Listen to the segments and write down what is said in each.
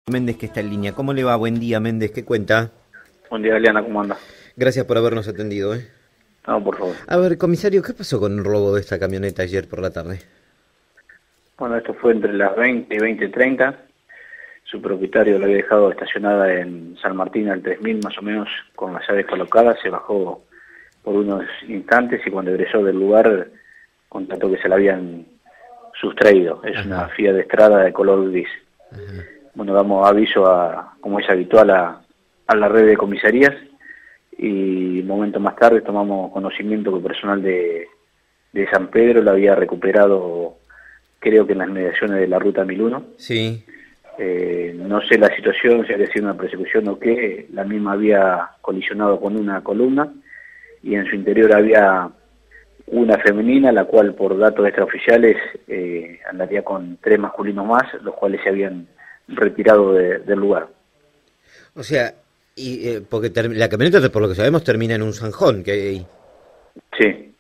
Méndez, que está en línea. ¿Cómo le va? Buen día, Méndez. ¿Qué cuenta? Buen día, Eliana, ¿cómo anda? Gracias por habernos atendido, ¿eh? No, por favor. A ver, comisario, ¿qué pasó con el robo de esta camioneta ayer por la tarde? Bueno, esto fue entre las 20 y 20:30. Su propietario la había dejado estacionada en San Martín al 3000 más o menos, con las llaves colocadas. Se bajó por unos instantes y cuando egresó del lugar constató que se la habían sustraído. Es una Fiat Strada de color gris. Bueno, damos aviso, como es habitual, a la red de comisarías y un momento más tarde tomamos conocimiento que el personal de San Pedro la había recuperado, creo que en las mediaciones de la ruta 1001. Sí. No sé la situación, si había sido una persecución o qué. La misma había colisionado con una columna y en su interior había una femenina, la cual por datos extraoficiales andaría con 3 masculinos más, los cuales se habían retirado del lugar. O sea, porque la camioneta, por lo que sabemos, termina en un zanjón que hay ahí. Sí.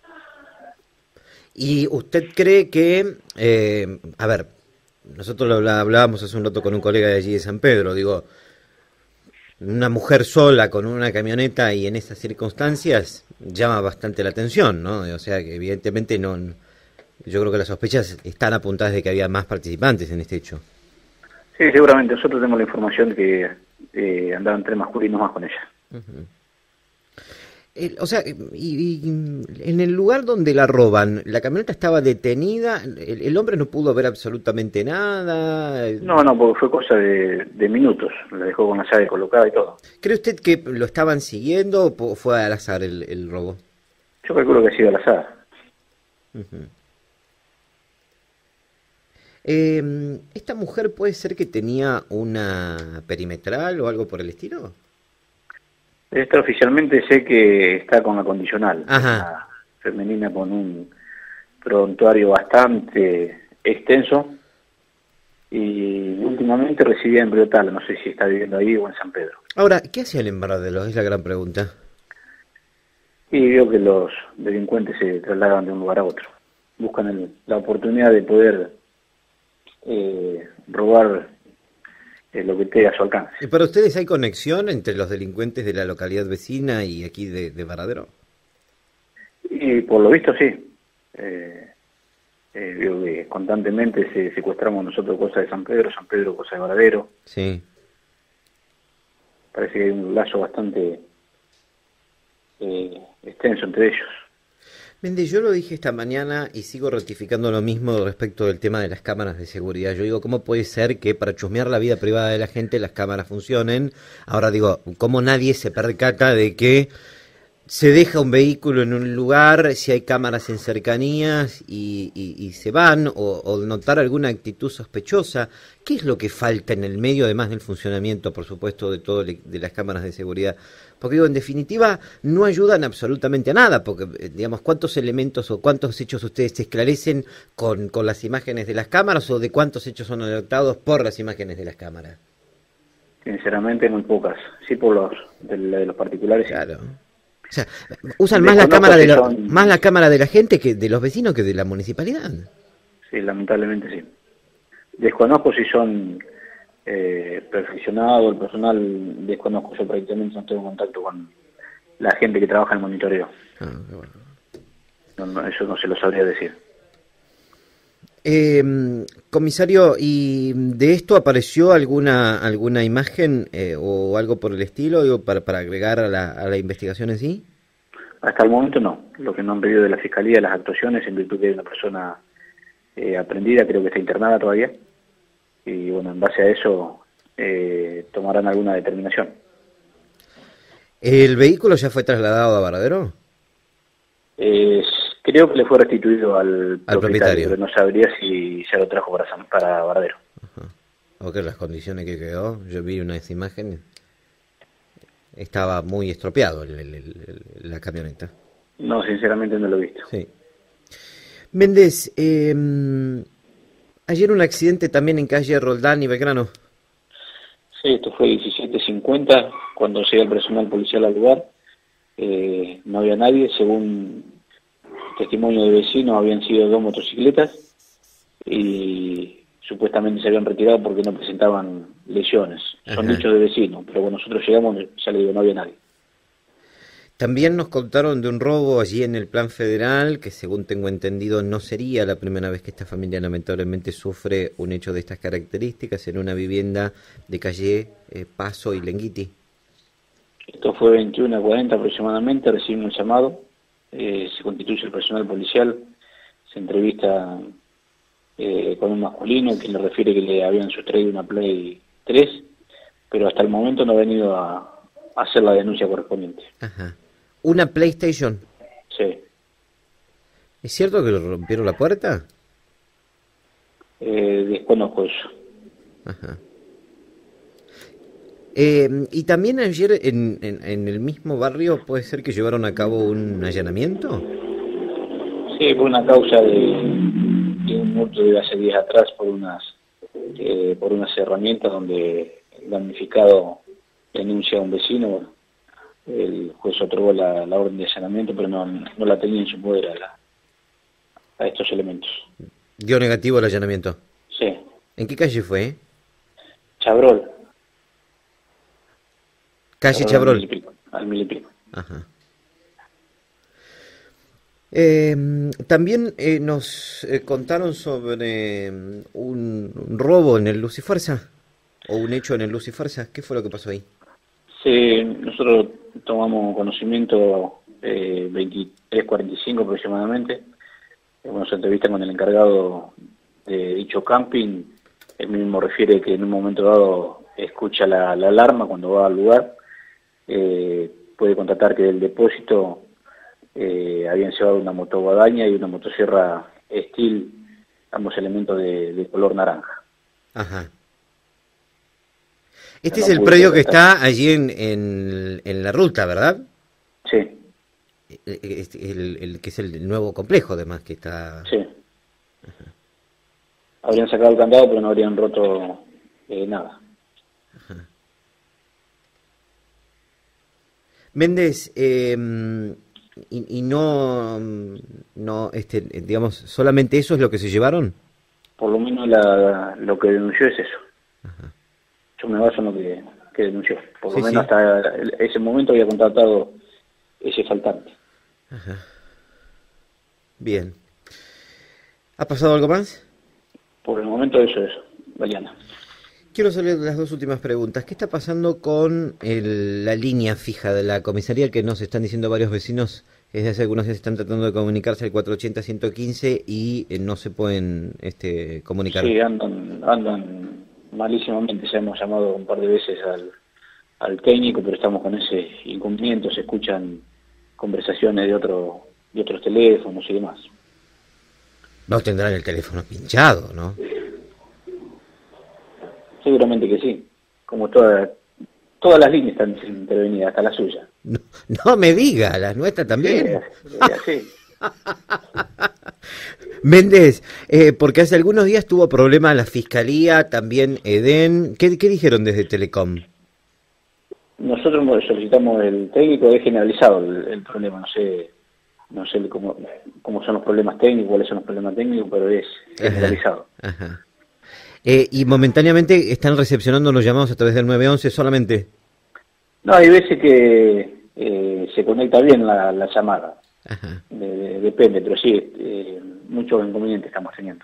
¿Y usted cree que, a ver, nosotros hablábamos hace un rato con un colega de allí de San Pedro, digo, una mujer sola con una camioneta y en esas circunstancias llama bastante la atención, ¿no? O sea, que evidentemente no, yo creo que las sospechas están apuntadas de que había más participantes en este hecho. Sí, seguramente. Nosotros tenemos la información de que andaban 3 masculinos más con ella. O sea, y en el lugar donde la roban, la camioneta estaba detenida, el hombre no pudo ver absolutamente nada. No, porque fue cosa de minutos. La dejó con la llave colocada y todo. ¿Cree usted que lo estaban siguiendo o fue al azar el robo? Yo calculo que ha sido al azar. ¿Esta mujer puede ser que tenía una perimetral o algo por el estilo? Oficialmente sé que está con la condicional. Ajá. Una femenina con un prontuario bastante extenso y últimamente residía en Briotala. No sé si está viviendo ahí o en San Pedro. Ahora, ¿qué hacía el Embradero? Es la gran pregunta. Y veo que los delincuentes se trasladan de un lugar a otro. Buscan la oportunidad de poder robar lo que esté a su alcance. ¿Y para ustedes hay conexión entre los delincuentes de la localidad vecina y aquí de Varadero? Y por lo visto sí. Veo que constantemente secuestramos nosotros cosas de San Pedro cosas de Varadero. Sí. Parece que hay un lazo bastante extenso entre ellos. Méndez, yo lo dije esta mañana y sigo ratificando lo mismo respecto del tema de las cámaras de seguridad. Yo digo, ¿cómo puede ser que para chusmear la vida privada de la gente las cámaras funcionen? Ahora digo, ¿cómo nadie se percata de que se deja un vehículo en un lugar, si hay cámaras en cercanías y se van, o notar alguna actitud sospechosa? ¿Qué es lo que falta en el medio, además del funcionamiento, por supuesto, de todo de las cámaras de seguridad? Porque digo, en definitiva, no ayudan absolutamente a nada, porque, digamos, ¿cuántos elementos o cuántos hechos ustedes se esclarecen con las imágenes de las cámaras, o de cuántos hechos son alertados por las imágenes de las cámaras? Sinceramente, muy pocas. Sí, por de los particulares. Claro. O sea, usan más la cámara más la cámara de la gente que de los vecinos que de la municipalidad. Sí, lamentablemente sí. Desconozco si son perfeccionados, el personal desconozco. Yo prácticamente no tengo contacto con la gente que trabaja en el monitoreo. Qué bueno. Eso no se lo sabría decir. Comisario, ¿y de esto apareció alguna imagen o algo por el estilo, digo, para agregar a la investigación en sí? Hasta el momento no. Lo que no han pedido de la Fiscalía, las actuaciones, en virtud que hay una persona aprendida, creo que está internada todavía. Y bueno, en base a eso tomarán alguna determinación. ¿El vehículo ya fue trasladado a Varadero? Creo que le fue restituido al propietario, pero no sabría si ya lo trajo para Varadero. Ok, las condiciones que quedó, yo vi unas imágenes, estaba muy estropeado la camioneta. No, sinceramente no lo he visto. Sí. Méndez, ayer un accidente también en calle Roldán y Belgrano. Sí, esto fue 17:50, cuando llega el personal policial al lugar. No había nadie, según testimonio de vecinos, habían sido 2 motocicletas y supuestamente se habían retirado porque no presentaban lesiones. Son Ajá. dichos de vecinos, pero cuando nosotros llegamos, ya le digo, no había nadie. También nos contaron de un robo allí en el plan federal, que según tengo entendido no sería la primera vez que esta familia lamentablemente sufre un hecho de estas características en una vivienda de calle Paso y Lenguiti. Esto fue 21:40 aproximadamente, recibimos el llamado, se constituye el personal policial, se entrevista con un masculino, quien le refiere que le habían sustraído una Play 3, pero hasta el momento no ha venido a hacer la denuncia correspondiente. Ajá. Una PlayStation. Sí. ¿Es cierto que le rompieron la puerta? Desconozco eso. Ajá. Y también ayer en el mismo barrio puede ser que llevaron a cabo un allanamiento. Sí, fue una causa de un hurto de hace días atrás por unas herramientas donde el damnificado denuncia a un vecino. Bueno, el juez otorgó la orden de allanamiento, pero no la tenía en su poder a estos elementos. Dio negativo el allanamiento. Sí. ¿En qué calle fue? Chabrol. Calle Chabrol. Al mil y pico. Ajá. También nos contaron sobre un robo en el Luz y Fuerza, o un hecho en el Luz y Fuerza. ¿Qué fue lo que pasó ahí? Sí, nosotros tomamos conocimiento 23:45 aproximadamente. Nos entrevistan con el encargado de dicho camping. Él mismo refiere que en un momento dado escucha la alarma cuando va al lugar. Puede constatar que del depósito habían llevado una motoguadaña y una motosierra Steel, ambos elementos de color naranja. Ajá. Este No es el pude predio que contactar. está allí en la ruta, ¿verdad? Sí, El que es el nuevo complejo, además, que está... sí. Habrían sacado el candado, pero no habrían roto nada. Méndez, y no, digamos, solamente eso es lo que se llevaron. Por lo menos lo que denunció es eso. Yo me baso en lo que denunció. Por Sí, lo menos sí. hasta ese momento había contratado ese faltante. Bien. ¿Ha pasado algo más? Por el momento eso es, Daliana. Quiero hacerle las dos últimas preguntas. ¿Qué está pasando con la línea fija de la comisaría que nos están diciendo varios vecinos? Desde hace algunos días están tratando de comunicarse al 480-115 y no se pueden comunicar. Sí, andan malísimamente. Ya hemos llamado un par de veces al técnico, pero estamos con ese inconveniente. Se escuchan conversaciones de otros teléfonos y demás. No tendrán el teléfono pinchado, ¿no? Seguramente que sí. Como todas las líneas están intervenidas, hasta la suya. No, no me diga, las nuestras Sí, también. así. Méndez, porque hace algunos días tuvo problema la Fiscalía, también Edén. ¿Qué dijeron desde Telecom? Nosotros solicitamos el técnico, es generalizado el problema, no sé cómo son los problemas técnicos, cuáles son los problemas técnicos, pero es generalizado. Ajá. Y momentáneamente están recepcionando los llamados a través del 911 solamente. No, hay veces que se conecta bien la llamada, Ajá. depende, pero sí, muchos inconvenientes estamos teniendo.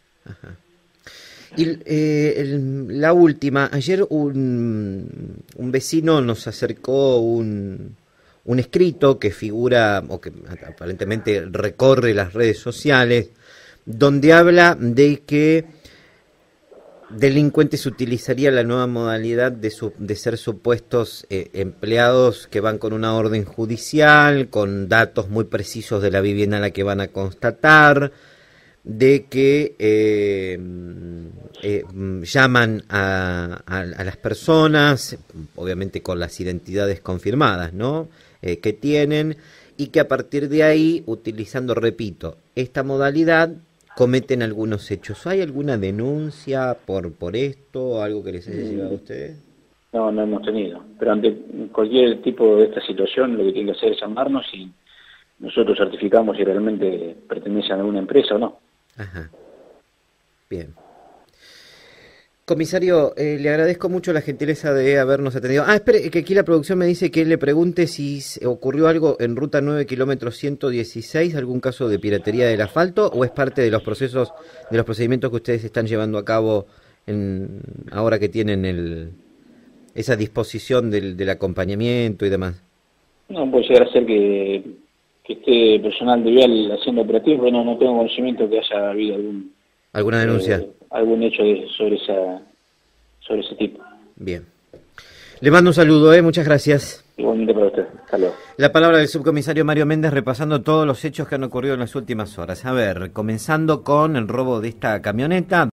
Y la última, ayer un vecino nos acercó un escrito que figura, o que aparentemente recorre las redes sociales, donde habla de que delincuentes utilizarían la nueva modalidad de ser supuestos empleados que van con una orden judicial, con datos muy precisos de la vivienda a la que van a constatar, de que llaman a las personas, obviamente con las identidades confirmadas, ¿no? Que tienen, y que a partir de ahí, utilizando, repito, esta modalidad, cometen algunos hechos. ¿Hay alguna denuncia por esto, algo que les haya llegado a ustedes? No hemos tenido, pero ante cualquier tipo de esta situación lo que tiene que hacer es llamarnos y nosotros certificamos si realmente pertenece a alguna empresa o no. Ajá. Bien. Comisario, le agradezco mucho la gentileza de habernos atendido. Espere, que aquí la producción me dice que le pregunte si ocurrió algo en ruta 9 kilómetros 116, algún caso de piratería del asfalto, o es parte de los procesos, de los procedimientos que ustedes están llevando a cabo ahora que tienen esa disposición del acompañamiento y demás. No, puede llegar a ser que esté personal de vial haciendo operativos, pero no tengo conocimiento que haya habido ¿Alguna denuncia? Algún hecho sobre ese tipo. Bien. Le mando un saludo, muchas gracias. Igualmente para usted. Hasta luego. La palabra del subcomisario Mario Méndez repasando todos los hechos que han ocurrido en las últimas horas. A ver, comenzando con el robo de esta camioneta.